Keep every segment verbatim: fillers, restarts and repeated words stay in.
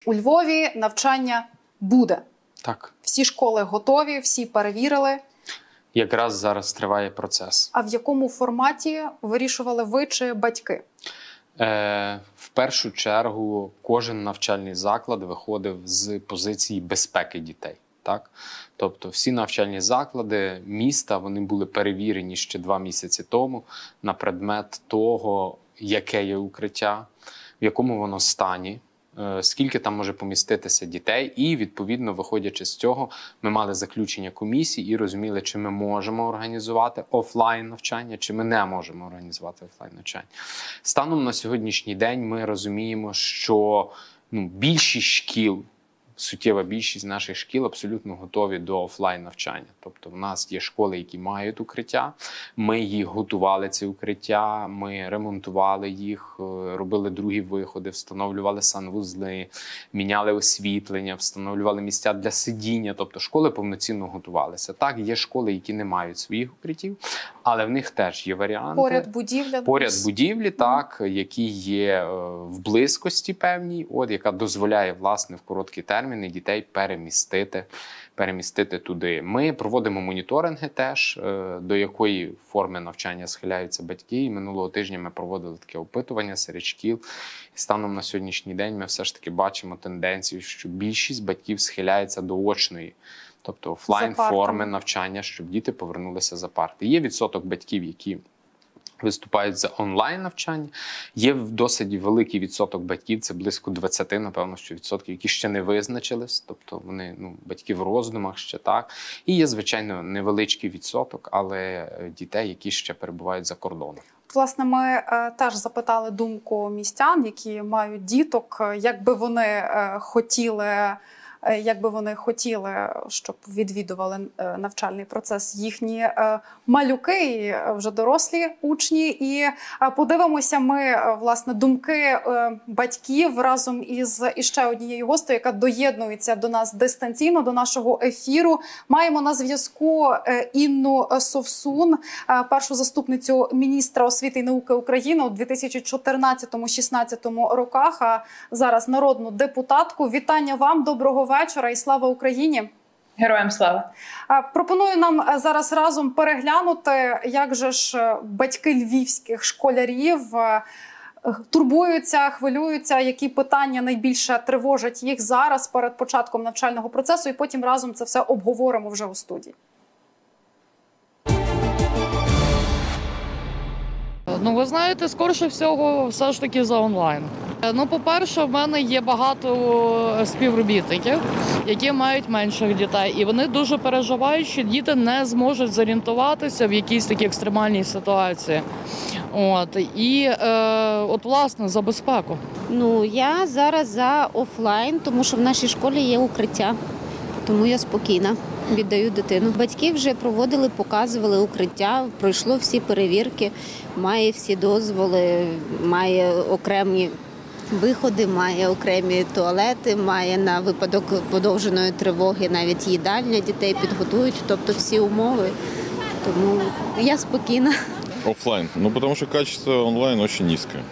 У Львові навчання буде. Так. Всі школи готові, всі перевірили. Якраз зараз триває процес. А в якому форматі вирішували ви чи батьки? Е, в першу чергу кожен навчальний заклад виходив з позиції безпеки дітей. Так? Тобто всі навчальні заклади міста, вони були перевірені ще два місяці тому на предмет того, яке є укриття, в якому воно стані, скільки там може поміститися дітей, і, відповідно, виходячи з цього, ми мали заключення комісії і розуміли, чи ми можемо організувати офлайн навчання, чи ми не можемо організувати офлайн навчання. Станом на сьогоднішній день ми розуміємо, що ну, більшість шкіл, суттєва більшість наших шкіл абсолютно готові до офлайн навчання. Тобто в нас є школи, які мають укриття, ми їх готували, ці укриття, ми ремонтували їх, робили другі виходи, встановлювали санвузли, міняли освітлення, встановлювали місця для сидіння. Тобто школи повноцінно готувалися. Так, є школи, які не мають своїх укриттів, але в них теж є варіанти. Поряд будівля. Поряд будівлі, так, які є в близькості певній, от, яка дозволяє, власне, в короткий термін дітей перемістити, перемістити туди. Ми проводимо моніторинги теж, до якої форми навчання схиляються батьки. І минулого тижня ми проводили таке опитування серед шкіл. І станом на сьогоднішній день ми все ж таки бачимо тенденцію, що більшість батьків схиляється до очної, тобто офлайн-форми навчання, щоб діти повернулися за парти. Є відсоток батьків, які виступають за онлайн-навчання. Є досить великий відсоток батьків, це близько двадцяти, напевно, що відсотків, які ще не визначились, тобто вони, ну, батьки в роздумах ще так. І є, звичайно, невеличкий відсоток, але дітей, які ще перебувають за кордоном. Власне, ми е, теж запитали думку містян, які мають діток, як би вони е, хотіли... як би вони хотіли, щоб відвідували навчальний процес їхні малюки і вже дорослі учні. І подивимося ми, власне, думки батьків разом із іще однією гостею, яка доєднується до нас дистанційно, до нашого ефіру. Маємо на зв'язку Інну Совсун, першу заступницю міністра освіти і науки України у дві тисячі чотирнадцятому - шістнадцятому роках, а зараз народну депутатку. Вітання вам, доброго вечора і слава Україні! Героям слава! Пропоную нам зараз разом переглянути, як же ж батьки львівських школярів турбуються, хвилюються, які питання найбільше тривожать їх зараз перед початком навчального процесу, і потім разом це все обговоримо вже у студії. Ну, ви знаєте, скоріше всього, все ж таки за онлайн. Ну, по-перше, в мене є багато співробітників, які мають менших дітей. І вони дуже переживають, що діти не зможуть зорієнтуватися в якійсь такій екстремальній ситуації. От. І, е, от, власне, за безпеку. Ну, я зараз за офлайн, тому що в нашій школі є укриття. Тому я спокійна, віддаю дитину. Батьки вже проводили, показували укриття, пройшло всі перевірки, має всі дозволи, має окремі виходи, має окремі туалети, має на випадок подовженої тривоги навіть їдальня, дітей підготують, тобто всі умови. Тому я спокійна. Оффлайн. Ну, потому что качество онлайн очень низкое.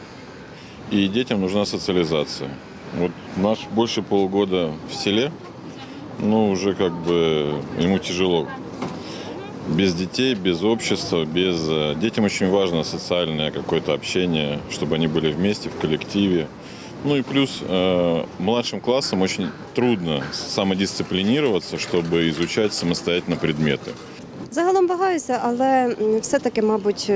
И детям нужна социализация. Вот наш больше полугода в селе, ну, уже как бы ему тяжело. Без детей, без общества, без... Детям очень важно социальное какое-то общение, чтобы они были вместе, в коллективе. Ну и плюс э, младшим классам очень трудно самодисциплинироваться, чтобы изучать самостоятельно предметы. Загалом вагаюся, але все-таки, мабуть,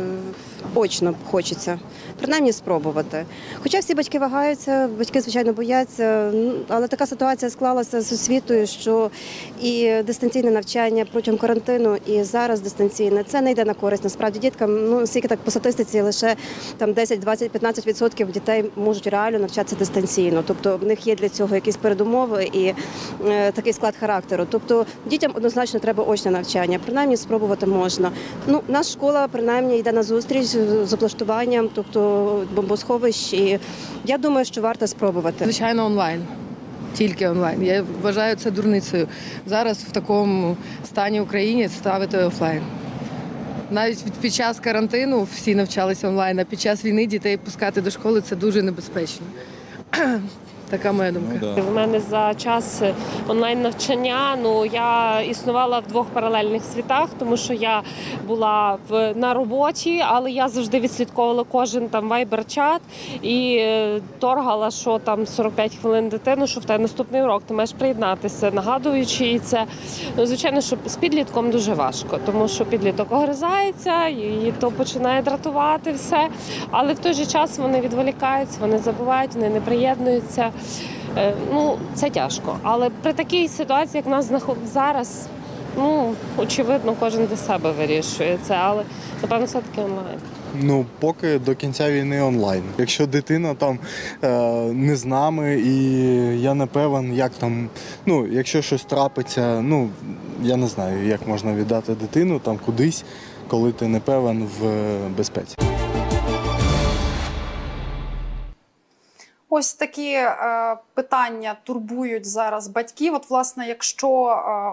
очно хочеться, принаймні спробувати. Хоча всі батьки вагаються, батьки, звичайно, бояться, але така ситуація склалася з освітою, що і дистанційне навчання протягом карантину, і зараз дистанційне, це не йде на користь. Насправді діткам, ну, скільки так по статистиці, лише там десять, двадцять, п'ятнадцять відсотків дітей можуть реально навчатися дистанційно. Тобто в них є для цього якісь передумови і е, такий склад характеру. Тобто дітям однозначно треба очне навчання, принаймні спробувати можна. Ну, наша школа принаймні йде на зустріч з облаштуванням, тобто бомбосховищ, і я думаю, що варто спробувати. Звичайно, онлайн. Тільки онлайн. Я вважаю це дурницею. Зараз в такому стані України ставити офлайн. Навіть під час карантину всі навчалися онлайн, а під час війни дітей пускати до школи – це дуже небезпечно. Така моя думка. Ну, да. В мене за час онлайн-навчання, ну, я існувала в двох паралельних світах, тому що я була в, на роботі, але я завжди відслідковувала кожен там вайбер-чат і е, торгала, що там сорок п'ять хвилин дитину, що в тебе наступний урок, ти маєш приєднатися, нагадуючи їй це. Ну, звичайно, що з підлітком дуже важко, тому що підліток огризається, і то починає дратувати все, але в той же час вони відволікаються, вони забувають, вони не приєднуються. Ну, це тяжко. Але при такій ситуації, як в нас зараз, ну, очевидно, кожен для себе вирішує це, але, напевно, все-таки онлайн. Ну, поки до кінця війни онлайн. Якщо дитина там е, не з нами і я не певен, як там, ну, якщо щось трапиться, ну, я не знаю, як можна віддати дитину там кудись, коли ти не певен в безпеці. Ось такі е, питання турбують зараз батьків. От, власне, якщо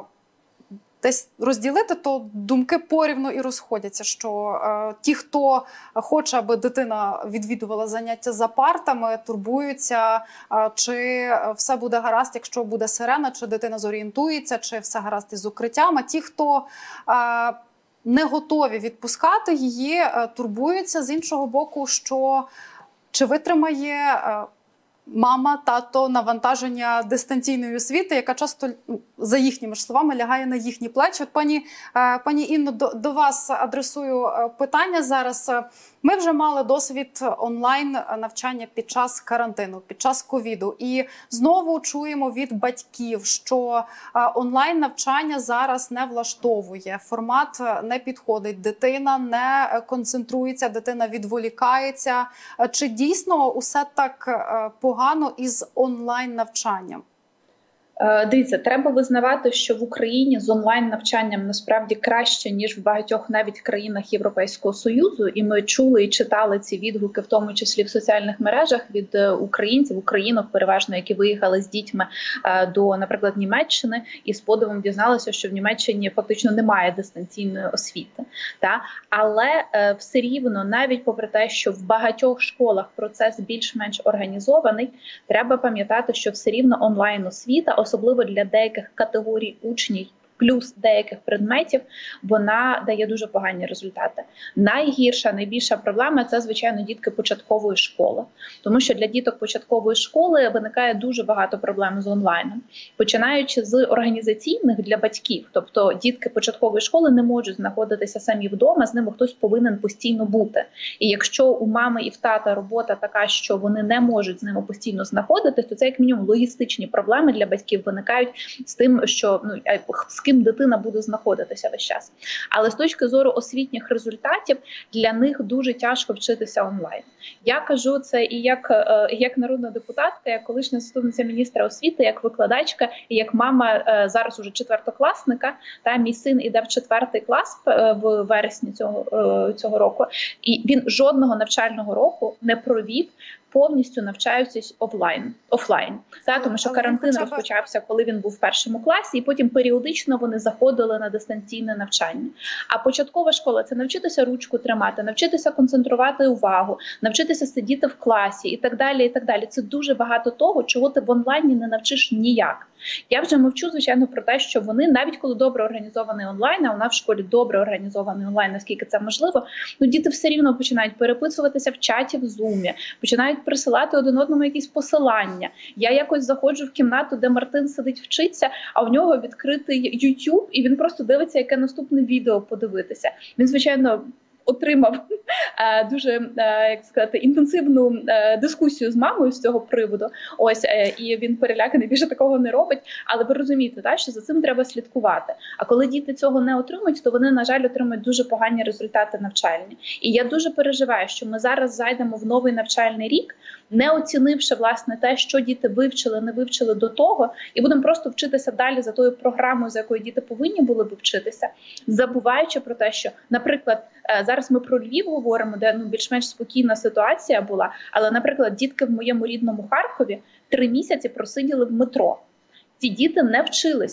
е, десь розділити, то думки порівну і розходяться, що е, ті, хто хоче, аби дитина відвідувала заняття за партами, турбуються, е, чи все буде гаразд, якщо буде сирена, чи дитина зорієнтується, чи все гаразд із укриттям. А ті, хто е, не готові відпускати її, е, турбуються з іншого боку, що чи витримає е, мама, тато навантаження дистанційної освіти, яка часто, за їхніми ж словами, лягає на їхні плечі. От, пані, пані Інно, до, до вас адресую питання зараз. Ми вже мали досвід онлайн-навчання під час карантину, під час ковіду. І знову чуємо від батьків, що онлайн-навчання зараз не влаштовує, формат не підходить, дитина не концентрується, дитина відволікається. Чи дійсно усе так погано із онлайн-навчанням? Дивіться, треба визнавати, що в Україні з онлайн-навчанням насправді краще, ніж в багатьох навіть країнах Європейського Союзу. І ми чули і читали ці відгуки, в тому числі в соціальних мережах, від українців, українок переважно, які виїхали з дітьми до, наприклад, Німеччини, і з подивом дізналися, що в Німеччині фактично немає дистанційної освіти. Та? Але все рівно, навіть попри те, що в багатьох школах процес більш-менш організований, треба пам'ятати, що все рівно онлайн-освіта, особливо для деяких категорій учнів, плюс деяких предметів, вона дає дуже погані результати. Найгірша, найбільша проблема – це, звичайно, дітки початкової школи. Тому що для діток початкової школи виникає дуже багато проблем з онлайном. Починаючи з організаційних для батьків, тобто дітки початкової школи не можуть знаходитися самі вдома, з ними хтось повинен постійно бути. І якщо у мами і в тата робота така, що вони не можуть з ними постійно знаходитись, то це як мінімум логістичні проблеми для батьків виникають з тим, що ну, з ким дитина буде знаходитися весь час. Але з точки зору освітніх результатів, для них дуже тяжко вчитися онлайн. Я кажу це і як, як народна депутатка, як колишня заступниця міністра освіти, як викладачка, і як мама зараз уже четвертокласника. Та мій син іде в четвертий клас в вересні цього, цього року, і він жодного навчального року не провів повністю навчаючись офлайн, офлайн, та, тому що карантин розпочався, коли він був в першому класі, і потім періодично вони заходили на дистанційне навчання. А початкова школа – це навчитися ручку тримати, навчитися концентрувати увагу, навчитися сидіти в класі і так далі, і так далі. Це дуже багато того, чого ти в онлайні не навчиш ніяк. Я вже мовчу, звичайно, про те, що вони, навіть коли добре організований онлайн, а у нас в школі добре організований онлайн, наскільки це можливо, ну діти все рівно починають переписуватися в чаті в Zoom, починають присилати один одному якісь посилання. Я якось заходжу в кімнату, де Мартин сидить вчиться, а в нього відкритий YouTube, і він просто дивиться, яке наступне відео подивитися. Він, звичайно, отримав е, дуже, е, як сказати, інтенсивну е, дискусію з мамою з цього приводу. Ось, е, і він переляканий, більше такого не робить. Але ви розумієте, та, що за цим треба слідкувати. А коли діти цього не отримують, то вони, на жаль, отримують дуже погані результати навчальні. І я дуже переживаю, що ми зараз зайдемо в новий навчальний рік, не оцінивши, власне, те, що діти вивчили, не вивчили до того, і будемо просто вчитися далі за тою програмою, за якою діти повинні були б вчитися, забуваючи про те, що, наприклад, зараз ми про Львів говоримо, де ну, більш-менш спокійна ситуація була, але, наприклад, дітки в моєму рідному Харкові три місяці просиділи в метро. Ці діти не вчилися.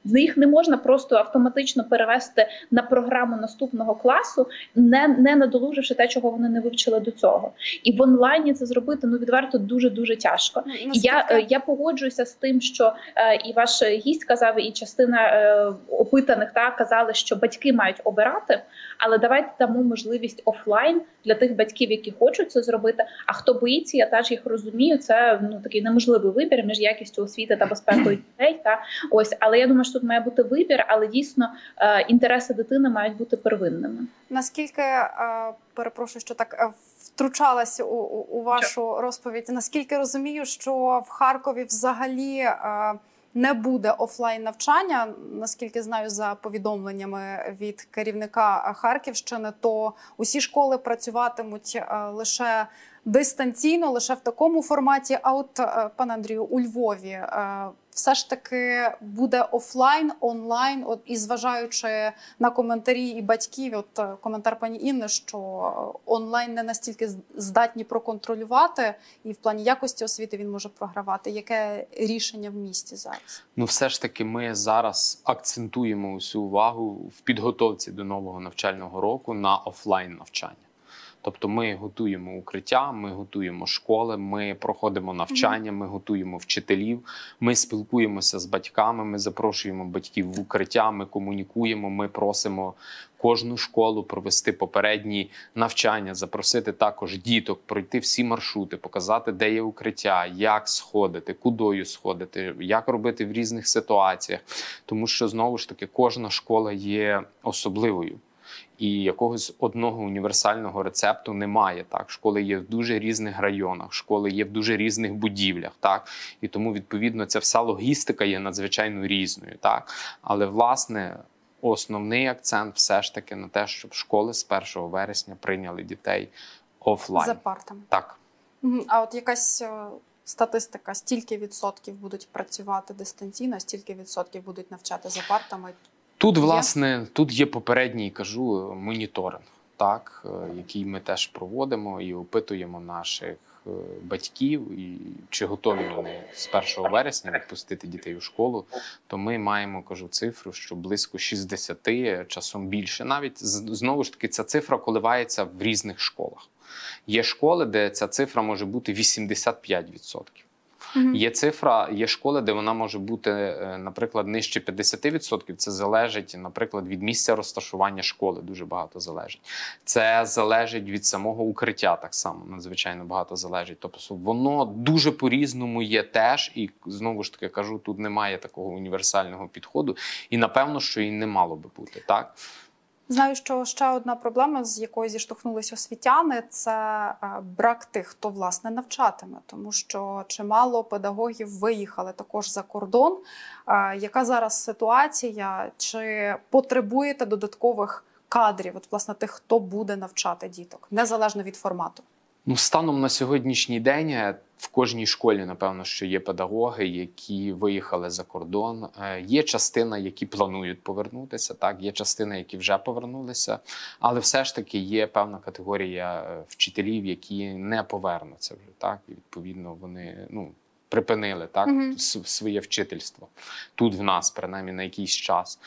їх не можна просто автоматично перевести на програму наступного класу, не, не надолуживши те, чого вони не вивчили до цього. І в онлайні це зробити, ну, відверто, дуже-дуже тяжко. Ну, я, я погоджуюся з тим, що е, і ваш гість казав, і частина е, опитаних та, казали, що батьки мають обирати, але давайте дамо можливість офлайн для тих батьків, які хочуть це зробити, а хто боїться, я теж їх розумію, це, ну, такий неможливий вибір між якістю освіти та безпекою дітей. Та. Ось, але я думаю, що тут має бути вибір, але дійсно е, інтереси дитини мають бути первинними. Наскільки, е, перепрошую, що так е, втручалась у, у, у вашу розповідь, наскільки розумію, що в Харкові взагалі е, не буде офлайн навчання, наскільки знаю за повідомленнями від керівника Харківщини, то усі школи працюватимуть лише дистанційно, лише в такому форматі. А от, пане Андрію, у Львові все ж таки буде офлайн, онлайн, от, і зважаючи на коментарі і батьків, от коментар пані Інни, що онлайн не настільки здатні проконтролювати, і в плані якості освіти він може програвати. Яке рішення в місті зараз? Ну, все ж таки ми зараз акцентуємо усю увагу в підготовці до нового навчального року на офлайн навчання. Тобто ми готуємо укриття, ми готуємо школи, ми проходимо навчання, ми готуємо вчителів, ми спілкуємося з батьками, ми запрошуємо батьків в укриття, ми комунікуємо, ми просимо кожну школу провести попередні навчання, запросити також діток, пройти всі маршрути, показати, де є укриття, як сходити, кудою сходити, як робити в різних ситуаціях. Тому що, знову ж таки, кожна школа є особливою. І якогось одного універсального рецепту немає. Так? Школи є в дуже різних районах, школи є в дуже різних будівлях. Так? І тому, відповідно, ця вся логістика є надзвичайно різною. Так? Але, власне, основний акцент все ж таки на те, щоб школи з першого вересня прийняли дітей офлайн. За партами. Так. А от якась статистика, стільки відсотків будуть працювати дистанційно, стільки відсотків будуть навчати за партами? Тут, власне, тут є попередній, кажу, моніторинг, так, який ми теж проводимо і опитуємо наших батьків, і чи готові вони з першого вересня відпустити дітей у школу, то ми маємо, кажу, цифру, що близько шістдесят, часом більше навіть. Знову ж таки, ця цифра коливається в різних школах. Є школи, де ця цифра може бути вісімдесят п'ять відсотків. Mm-hmm. Є цифра, є школи, де вона може бути, наприклад, нижче п'ятдесят відсотків. Це залежить, наприклад, від місця розташування школи. Дуже багато залежить. Це залежить від самого укриття, так само надзвичайно багато залежить. Тобто воно дуже по-різному є теж. І, знову ж таки, кажу, тут немає такого універсального підходу. І, напевно, що і не мало би бути, так? Знаю, що ще одна проблема, з якою зіштовхнулись освітяни, це брак тих, хто, власне, навчатиме. Тому що чимало педагогів виїхали також за кордон. Яка зараз ситуація? Чи потребуєте додаткових кадрів, от, власне, тих, хто буде навчати діток, незалежно від формату? Ну, станом на сьогоднішній день в кожній школі, напевно, що є педагоги, які виїхали за кордон. Є частина, які планують повернутися, так, є частина, які вже повернулися, але все ж таки є певна категорія вчителів, які не повернуться вже, так, і відповідно вони, ну, припинили, так, uh-huh. своє вчительство. Тут в нас, принаймні, на якийсь час.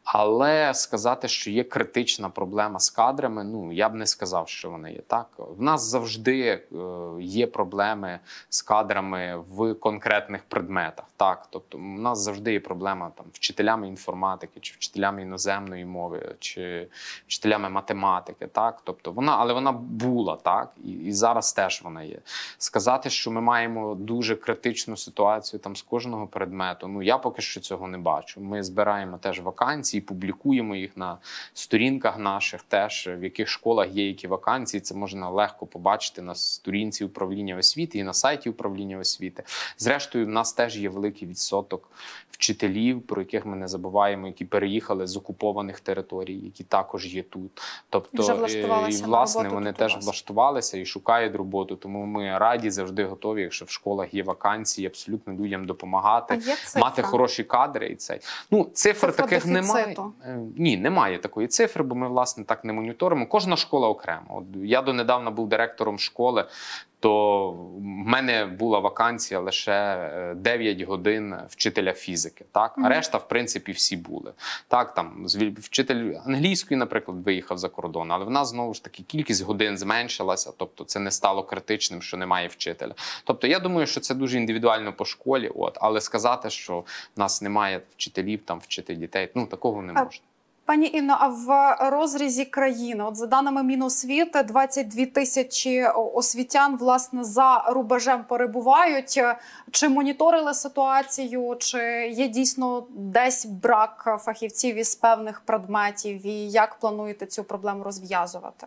Але сказати, що є критична проблема з кадрами, ну, я б не сказав, що вона є так. В нас завжди е, є проблеми з кадрами в конкретних предметах, так. Тобто, у нас завжди є проблема там вчителями інформатики, чи вчителями іноземної мови, чи вчителями математики, так. Тобто, вона, але вона була, так, і, і зараз теж вона є. Сказати, що ми маємо дуже критичну ситуацію там з кожного предмету, ну, я поки що цього не бачу. Ми збираємо теж вакансії, публікуємо їх на сторінках наших теж, в яких школах є які вакансії. Це можна легко побачити на сторінці управління освіти і на сайті управління освіти. Зрештою, в нас теж є великий відсоток вчителів, про яких ми не забуваємо, які переїхали з окупованих територій, які також є тут. Тобто, і, і власне, вони теж влаштувалися і шукають роботу. Тому ми раді, завжди готові, якщо в школах є вакансії, абсолютно людям допомагати, мати хороші кадри. І цей. Ну, цифр Цифра таких дефіциту. Немає. Ні, немає такої цифри, бо ми, власне, так не моніторимо. Кожна школа окремо. От я донедавна був директором школи. то в мене була вакансія лише дев'ять годин вчителя фізики, так? А решта, в принципі, всі були. Так, там, вчитель англійської, наприклад, виїхав за кордон, але в нас, знову ж таки, кількість годин зменшилася, тобто це не стало критичним, що немає вчителя. Тобто я думаю, що це дуже індивідуально по школі, от, але сказати, що в нас немає вчителів там вчити дітей, ну, такого не можна. Пані Інно, а в розрізі країни, от за даними Міносвіти, двадцять дві тисячі освітян, власне, за рубежем перебувають. Чи моніторили ситуацію, чи є дійсно десь брак фахівців із певних предметів, і як плануєте цю проблему розв'язувати?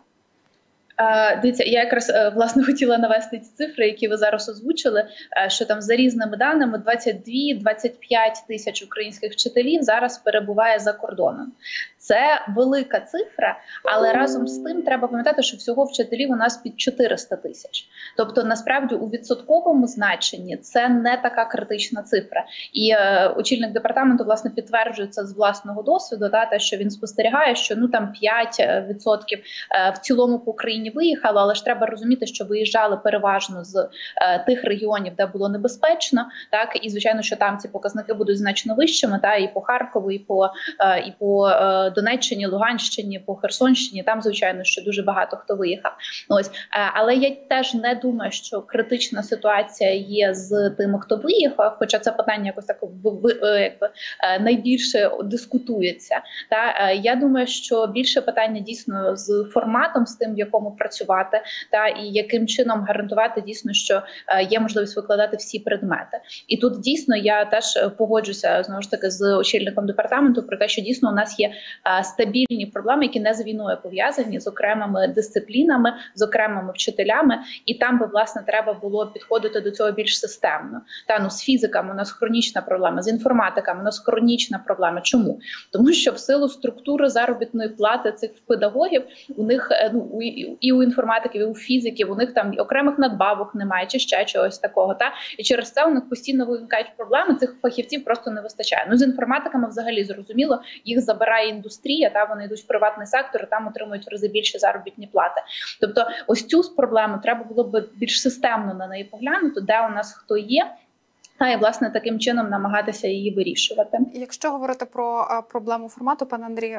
Дивіться, я якраз, власне, хотіла навести ці цифри, які ви зараз озвучили, що там за різними даними двадцять дві - двадцять п'ять тисяч українських вчителів зараз перебуває за кордоном. Це велика цифра, але разом з тим треба пам'ятати, що всього вчителів у нас під чотириста тисяч. Тобто, насправді, у відсотковому значенні це не така критична цифра. І е, очільник департаменту, власне, підтверджує це з власного досвіду, та, те, що він спостерігає, що ну там п'ять відсотків е, в цілому по Україні виїхало, але ж треба розуміти, що виїжджали переважно з е, тих регіонів, де було небезпечно, так, і, звичайно, що там ці показники будуть значно вищими, та, і по Харкову, і по, е, і по е, Донеччині, Луганщині, по Херсонщині, там, звичайно, що дуже багато хто виїхав. Ось. Але я теж не думаю, що критична ситуація є з тими, хто виїхав, хоча це питання якось так якби, найбільше дискутується. Та, я думаю, що більше питання дійсно з форматом, з тим, в якому працювати, та, і яким чином гарантувати дійсно, що є можливість викладати всі предмети. І тут дійсно я теж погоджуся, знову ж таки, з очільником департаменту про те, що дійсно у нас є стабільні проблеми, які не з війною пов'язані, з окремими дисциплінами, з окремими вчителями, і там би, власне, треба було підходити до цього більш системно. Та, ну, з фізиками у нас хронічна проблема, з інформатиками у нас хронічна проблема. Чому? Тому що в силу структури заробітної плати цих педагогів, у них, ну, і у інформатиків, і у фізиків, у них там окремих надбавок немає, чи ще чогось такого. Та? І через це у них постійно виникають проблеми, цих фахівців просто не вистачає. Ну, з інформатиками взагалі зрозуміло, їх забирає індустрія, та, вони йдуть в приватний сектор, і там отримують в рази більше заробітні плати. Тобто ось цю проблему треба було б більш системно на неї поглянути, де у нас хто є, та і, власне, таким чином намагатися її вирішувати. Якщо говорити про проблему формату, пане Андрію,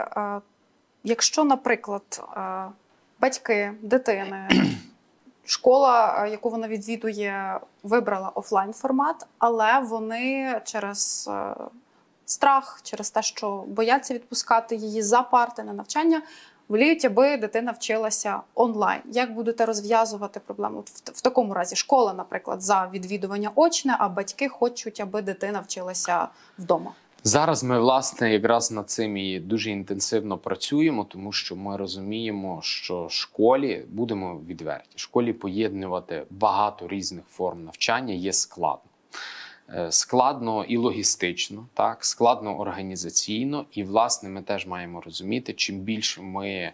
якщо, наприклад, батьки дитини, школа, яку вона відвідує, вибрала офлайн-формат, але вони через страх, через те, що бояться відпускати її за парти на навчання, воліють, аби дитина вчилася онлайн. Як будете розв'язувати проблему? В, в такому разі школа, наприклад, за відвідування очне, а батьки хочуть, аби дитина вчилася вдома. Зараз ми, власне, якраз над цим і дуже інтенсивно працюємо, тому що ми розуміємо, що школі, будемо відверті, школі поєднувати багато різних форм навчання є складно. Складно і логістично, так, складно організаційно, і, власне, ми теж маємо розуміти, чим більше ми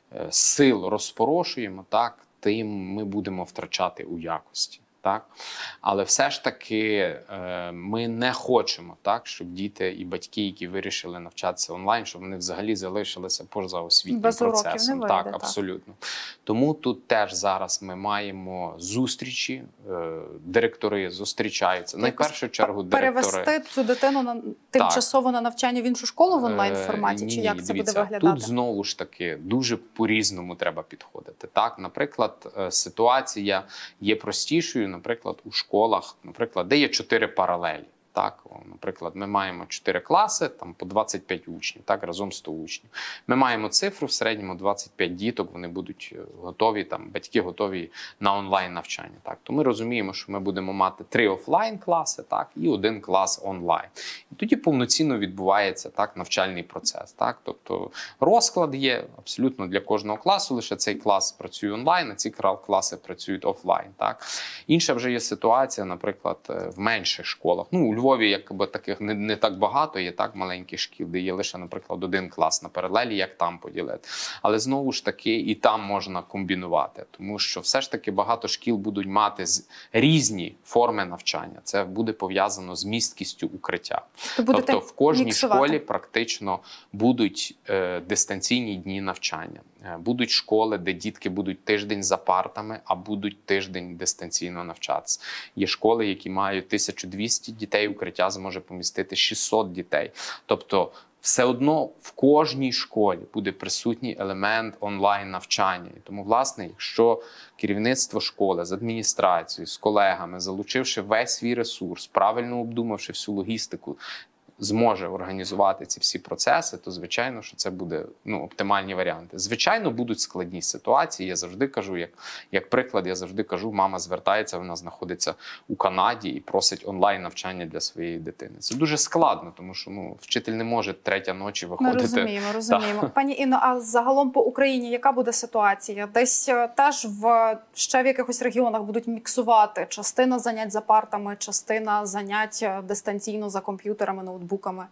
сил розпорошуємо, так, тим ми будемо втрачати у якості. Так? Але все ж таки е, ми не хочемо, так, щоб діти і батьки, які вирішили навчатися онлайн, щоб вони взагалі залишилися поза освітнім без процесом. Вийде, так, так, абсолютно. Тому тут теж зараз ми маємо зустрічі, е, директори зустрічаються. Найпершу чергу директори. Перевести цю дитину на тимчасово на навчання в іншу школу в онлайн-форматі? Е, чи ні, як це дивіться, буде виглядати? Тут знову ж таки дуже по-різному треба підходити. Так, наприклад, ситуація є простішою, наприклад, у школах, наприклад, де є чотири паралелі. Так, наприклад, ми маємо чотири класи, там по двадцять п'ять учнів, так, разом сто учнів. Ми маємо цифру в середньому двадцять п'ять діток, вони будуть готові, там, батьки готові на онлайн навчання. Так, то ми розуміємо, що ми будемо мати три офлайн класи, так, і один клас онлайн. І тоді повноцінно відбувається, так, навчальний процес. Так, тобто розклад є абсолютно для кожного класу, лише цей клас працює онлайн, а ці класи працюють офлайн. Так. Інша вже є ситуація, наприклад, в менших школах. Ну, у Львові якби таких не, не так багато, є так маленьких шкіл, де є лише, наприклад, один клас на паралелі, як там поділити. Але знову ж таки і там можна комбінувати, тому що все ж таки багато шкіл будуть мати різні форми навчання. Це буде пов'язано з місткістю укриття. Тобто в кожній міксувати. школі практично будуть е, дистанційні дні навчання. Будуть школи, де дітки будуть тиждень за партами, а будуть тиждень дистанційно навчатися. Є школи, які мають тисячу двісті дітей, укриття зможе помістити шістсот дітей. Тобто все одно в кожній школі буде присутній елемент онлайн-навчання. І тому, власне, якщо керівництво школи з адміністрацією, з колегами, залучивши весь свій ресурс, правильно обдумавши всю логістику, зможе організувати ці всі процеси, то, звичайно, що це буде ну, оптимальні варіанти. Звичайно, будуть складні ситуації. Я завжди кажу, як, як приклад, я завжди кажу, мама звертається, вона знаходиться у Канаді і просить онлайн-навчання для своєї дитини. Це дуже складно, тому що ну, вчитель не може третя ночі виходити. Ми розуміємо, розуміємо. Так. Пані Інно, а загалом по Україні яка буде ситуація? Десь теж в, ще в якихось регіонах будуть міксувати частина занять за партами, частина занять дистанційно за комп'ютерами, ноутбуками?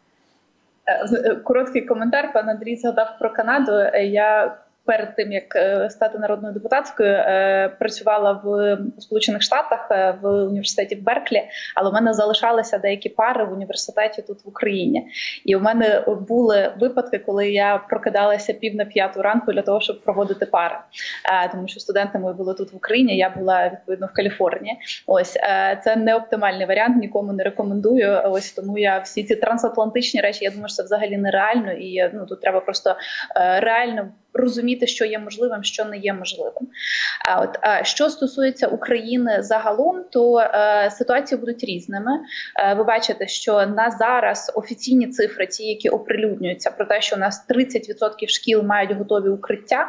Короткий коментар. Пан Андрій згадав про Канаду. Я перед тим, як стати народною депутаткою, працювала в Сполучених Штатах в університеті в Берклі, але в мене залишалися деякі пари в університеті тут в Україні. І в мене були випадки, коли я прокидалася пів на п'яту ранку для того, щоб проводити пари. Тому що студенти мої були тут в Україні, я була, відповідно, в Каліфорнії. Ось, це не оптимальний варіант, нікому не рекомендую. Ось, тому я всі ці трансатлантичні речі, я думаю, що це взагалі нереально. І ну, тут треба просто реально розуміти, що є можливим, що не є можливим. А от а, що стосується України загалом, то е, ситуації будуть різними. Е, ви бачите, що на зараз офіційні цифри, ті, які оприлюднюються, про те, що у нас тридцять відсотків шкіл мають готові укриття.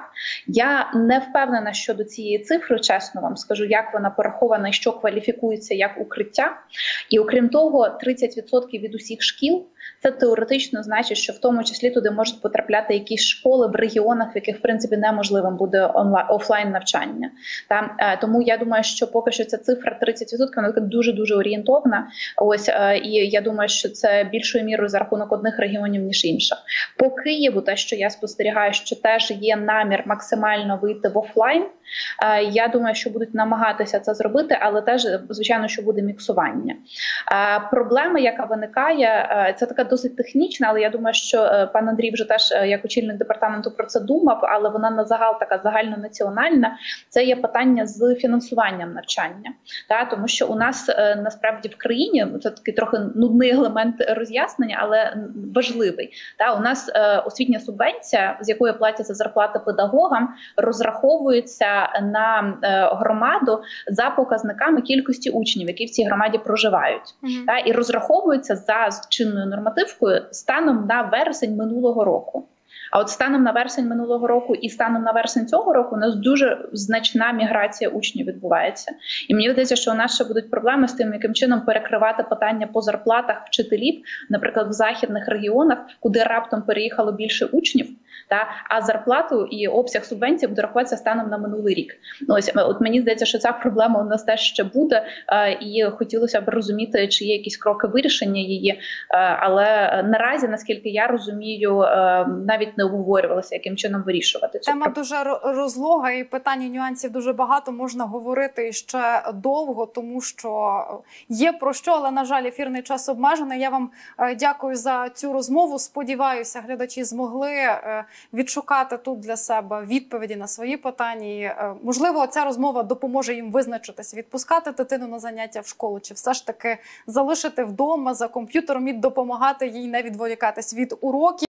Я не впевнена щодо цієї цифри, чесно вам скажу, як вона порахована і що кваліфікується як укриття. І окрім того, тридцять відсотків від усіх шкіл – це теоретично значить, що в тому числі туди можуть потрапляти якісь школи в регіонах, в яких, в принципі, неможливим буде онлайн, офлайн навчання. Та, е, тому я думаю, що поки що ця цифра тридцять відсотків, вона дуже-дуже орієнтовна. Ось, е, і я думаю, що це більшою мірою за рахунок одних регіонів, ніж інших. По Києву, те, що я спостерігаю, що теж є намір максимально вийти в офлайн, е, я думаю, що будуть намагатися це зробити, але теж, звичайно, що буде міксування. Е, проблема, яка виникає, е, це така досить технічна, але я думаю, що е, пан Андрій вже теж, е, як очільник департаменту, про це думав, але вона на загал така загальнонаціональна, це є питання з фінансуванням навчання. Та, тому що у нас е, насправді в країні, це такий трохи нудний елемент роз'яснення, але важливий. Та, у нас е, освітня субвенція, з якої платяться зарплати педагогам, розраховується на е, громаду за показниками кількості учнів, які в цій громаді проживають. Mm-hmm. Та, і розраховується за чинною нормативкою станом на вересень минулого року. А от станом на вересень минулого року і станом на вересень цього року у нас дуже значна міграція учнів відбувається. І мені здається, що у нас ще будуть проблеми з тим, яким чином перекривати питання по зарплатах вчителів, наприклад, в західних регіонах, куди раптом переїхало більше учнів, та, а зарплату і обсяг субвенцій буде рахуватися станом на минулий рік. Ось, от мені здається, що ця проблема у нас теж ще буде, і хотілося б розуміти, чи є якісь кроки вирішення її, але наразі, наскільки я розумію, навіть не обговорювалося, яким чином вирішувати цю тема. Дуже розлога і питань і нюансів дуже багато, можна говорити ще довго, тому що є про що, але, на жаль, ефірний час обмежений. Я вам дякую за цю розмову. Сподіваюся, глядачі змогли відшукати тут для себе відповіді на свої питання. Можливо, ця розмова допоможе їм визначитися, відпускати дитину на заняття в школу, чи все ж таки залишити вдома за комп'ютером і допомагати їй не відволікатись від уроків.